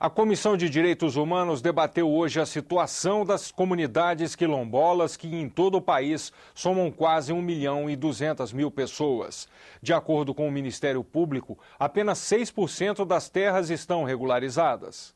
A Comissão de Direitos Humanos debateu hoje a situação das comunidades quilombolas que em todo o país somam quase 1.200.000 pessoas. De acordo com o Ministério Público, apenas 6% das terras estão regularizadas.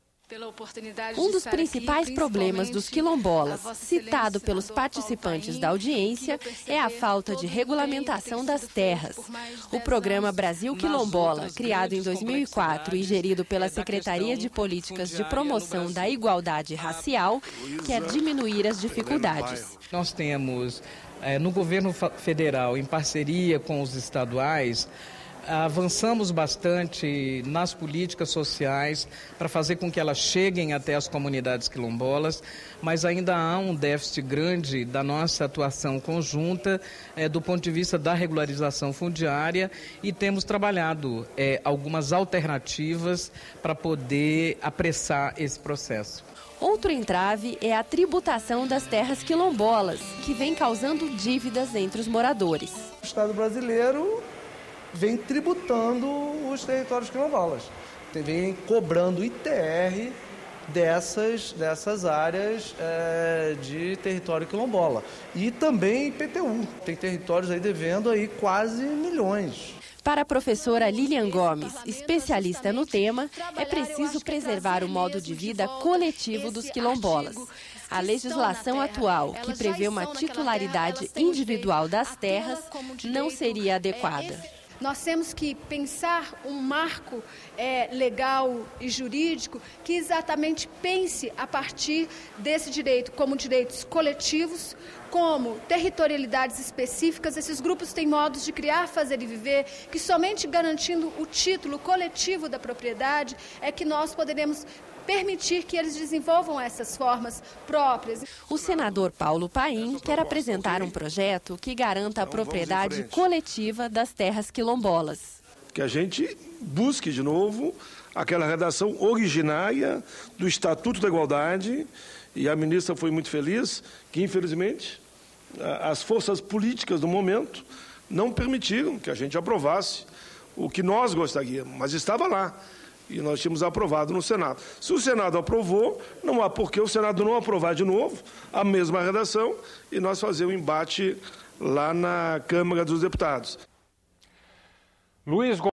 Um dos principais problemas dos quilombolas, citado pelos participantes da audiência, é a falta de regulamentação das terras. O programa Brasil Quilombola, criado em 2004 e gerido pela Secretaria de Políticas de Promoção da Igualdade Racial, quer diminuir as dificuldades. Nós temos, no governo federal, em parceria com os estaduais, avançamos bastante nas políticas sociais para fazer com que elas cheguem até as comunidades quilombolas, mas ainda há um déficit grande da nossa atuação conjunta do ponto de vista da regularização fundiária e temos trabalhado algumas alternativas para poder apressar esse processo. Outro entrave é a tributação das terras quilombolas, que vem causando dívidas entre os moradores. O Estado brasileiro vem tributando os territórios quilombolas, vem cobrando ITR dessas áreas de território quilombola. E também IPTU, tem territórios aí devendo aí quase milhões. Para a professora Lilian Gomes, especialista no tema, é preciso preservar o modo de vida coletivo dos quilombolas. A legislação atual, que prevê uma titularidade individual das terras, não seria adequada. Nós temos que pensar um marco legal e jurídico que exatamente pense a partir desse direito como direitos coletivos, como territorialidades específicas. Esses grupos têm modos de criar, fazer e viver, que somente garantindo o título coletivo da propriedade é que nós poderemos permitir que eles desenvolvam essas formas próprias. O senador Paulo Paim quer apresentar um projeto que garanta a propriedade coletiva das terras quilombolas. Que a gente busque de novo aquela redação originária do Estatuto da Igualdade, e a ministra foi muito feliz que, infelizmente, as forças políticas do momento não permitiram que a gente aprovasse o que nós gostaríamos, mas estava lá. E nós tínhamos aprovado no Senado. Se o Senado aprovou, não há por que o Senado não aprovar de novo a mesma redação e nós fazer o embate lá na Câmara dos Deputados.